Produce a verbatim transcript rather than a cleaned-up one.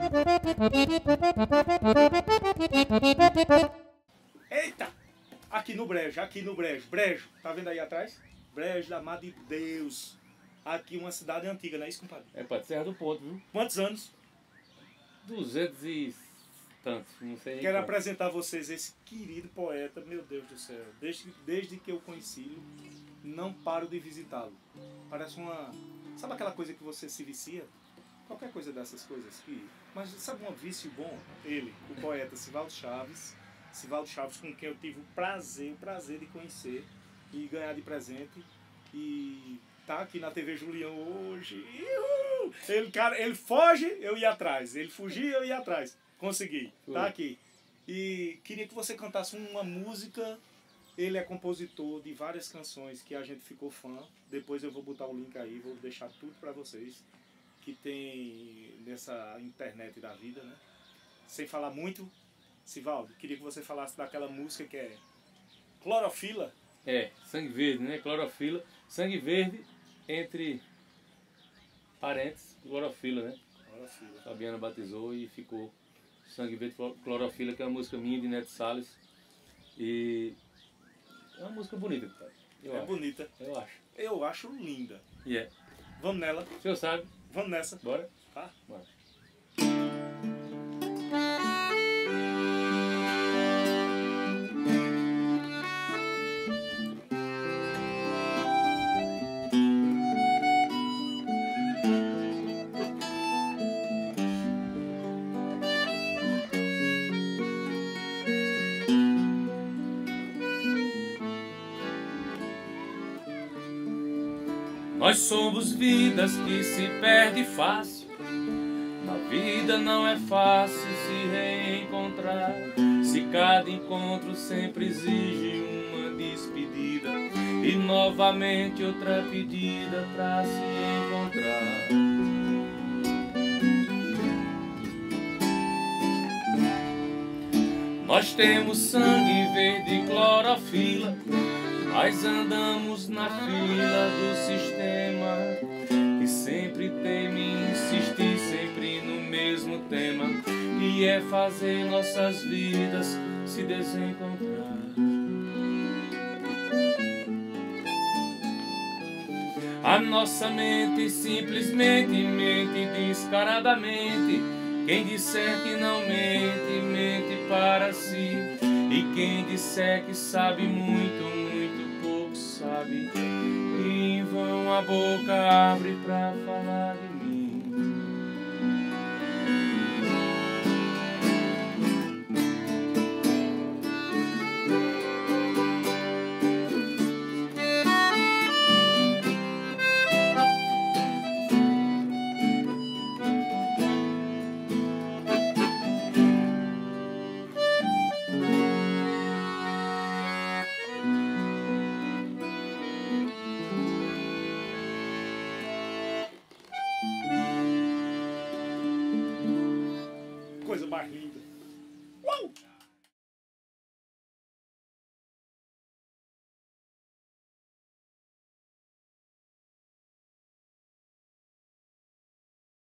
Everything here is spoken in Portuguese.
Eita! Aqui no brejo, aqui no brejo, brejo. Tá vendo aí atrás? Brejo da Mãe de Deus. Aqui uma cidade antiga, não é isso, compadre? É, pai, Serra do Ponto, viu? Quantos anos? Duzentos e tantos, não sei. Quero quanto. apresentar a vocês esse querido poeta, meu Deus do céu. Desde, desde que eu conheci-lo, não paro de visitá-lo. Parece uma... Sabe aquela coisa que você se vicia? Qualquer coisa dessas coisas que... Mas sabe um vício bom? Ele, o poeta Sivaldo Chaves. Sivaldo Chaves, com quem eu tive o prazer, o prazer de conhecer e ganhar de presente. E tá aqui na T V Julião hoje. Uhul! Ele, cara, ele foge, eu ia atrás. Ele fugia, eu ia atrás. Consegui. Tá aqui. E queria que você cantasse uma música. Ele é compositor de várias canções que a gente ficou fã. Depois eu vou botar o link aí, vou deixar tudo pra vocês. Que tem nessa internet da vida, né? Sem falar muito, Sivaldo, queria que você falasse daquela música que é Clorofila. É, sangue verde, né? Clorofila. Sangue verde entre parentes, clorofila, né? Clorofila. Fabiana batizou e ficou Sangue Verde Clorofila, que é uma música minha de Neto Salles. E é uma música bonita, pai. Eu é acho. bonita. Eu acho. Eu acho linda. E yeah. é. Vamos nela. O senhor sabe? Vamos nessa. Bora? Tá? Bora. Nós somos vidas que se perde fácil. Na vida não é fácil se reencontrar. Se cada encontro sempre exige uma despedida e novamente outra pedida pra se encontrar. Nós temos sangue verde e clorofila, mas andamos na fila do sistema que sempre teme insistir sempre no mesmo tema, e é fazer nossas vidas se desencontrar. A nossa mente simplesmente mente descaradamente. Quem disser que não mente, mente para si. E quem disser que sabe muito, muito pouco sabe. E em vão a boca abre pra falar de mim. Coisa mais linda. Uau!